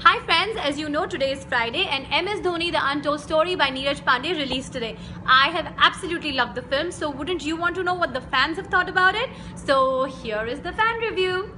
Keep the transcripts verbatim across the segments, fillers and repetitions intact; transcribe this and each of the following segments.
Hi friends, as you know today is Friday and M S Dhoni The Untold Story by Neeraj Pandey released today. I have absolutely loved the film, so wouldn't you want to know what the fans have thought about it? So here is the fan review.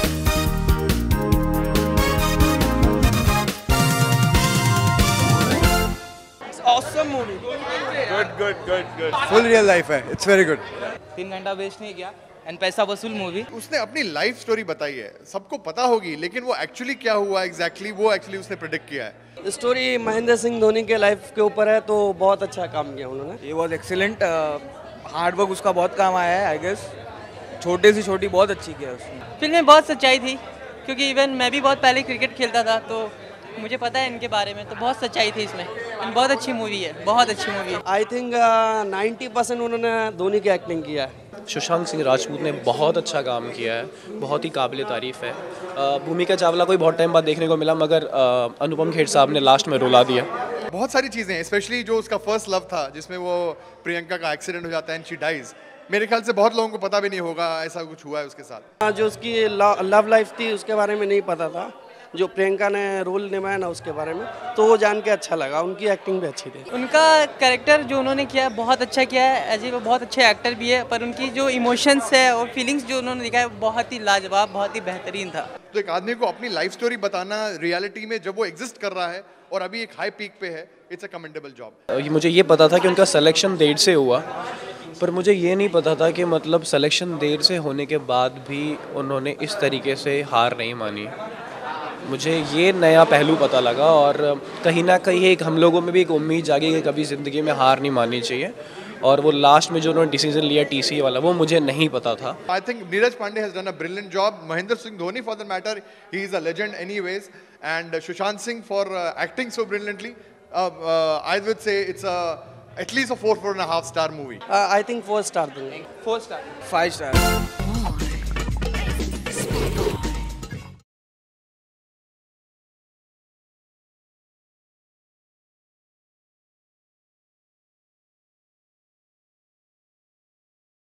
It's awesome movie. Good, good, good, good. Full real life है. It's very good. तीन घंटा waste नहीं किया and पैसा वसूल movie. उसने अपनी life story बताई है, सबको पता होगी, लेकिन वो एक्चुअली क्या हुआ एग्जैक्टली exactly, वो एक्चुअली उसने प्रेडिक्ट किया है. स्टोरी महेंद्र सिंह धोनी के लाइफ के ऊपर है, तो बहुत अच्छा काम किया उन्होंने. ये वाज एक्सीलेंट. हार्ड वर्क उसका बहुत काम आया है आई गेस. छोटे से छोटी बहुत अच्छी किया उसने. फिल्म में बहुत सच्चाई थी, क्योंकि इवन मैं भी बहुत पहले क्रिकेट खेलता था, तो मुझे पता है इनके बारे में, तो बहुत सच्चाई थी इसमें. बहुत अच्छी मूवी है, बहुत अच्छी मूवी है. आई थिंक नाइन्टी परसेंट उन्होंने धोनी की एक्टिंग किया है. सुशांत सिंह राजपूत ने बहुत अच्छा काम किया है, बहुत ही काबिल तारीफ़ है. भूमिका चावला को बहुत टाइम बाद देखने को मिला, मगर अनुपम खेर साहब ने लास्ट में रुला दिया. बहुत सारी चीज़ें, स्पेशली जो उसका फर्स्ट लव था जिसमें वो प्रियंका का एक्सीडेंट हो जाता है एंड शी डाइज. मेरे ख्याल से बहुत लोगों को पता भी नहीं होगा ऐसा कुछ हुआ है उसके साथ. जो उसकी लव लाइफ थी उसके बारे में नहीं पता था. जो प्रियंका ने रोल निभाया ना उसके बारे में, तो वो जान के अच्छा लगा. उनकी एक्टिंग भी अच्छी थी. उनका कैरेक्टर जो उन्होंने किया है बहुत अच्छा किया है. एज ए वो बहुत अच्छे एक्टर भी है, पर उनकी जो इमोशंस है और फीलिंग्स जो उन्होंने दिखाया बहुत ही लाजवाब, बहुत ही बेहतरीन था. तो एक आदमी को अपनी लाइफ स्टोरी बताना रियलिटी में जब वो एग्जिस्ट कर रहा है और अभी एक हाई पीक पे है, इट्स अ कमेंडेबल जॉब. मुझे ये पता था कि उनका सिलेक्शन देर से हुआ, पर मुझे ये नहीं पता था कि मतलब सिलेक्शन देर से होने के बाद भी उन्होंने इस तरीके से हार नहीं मानी. मुझे ये नया पहलू पता लगा और कहीं ना कहीं एक हम लोगों में भी एक उम्मीद जागी कि कभी ज़िंदगी में हार नहीं माननी चाहिए. और वो लास्ट में जो उन्होंने डिसीजन लिया टीसीए वाला, वो मुझे नहीं पता था. I think Neeraj Pandey has done a brilliant job. Mahendra Singh Dhoni for the matter, he is a legend anyways, and Sushant Singh for acting so brilliantly. I would say it's a at least a four four and a half star movie. uh, I think four star दूंगा. Four star. Five star.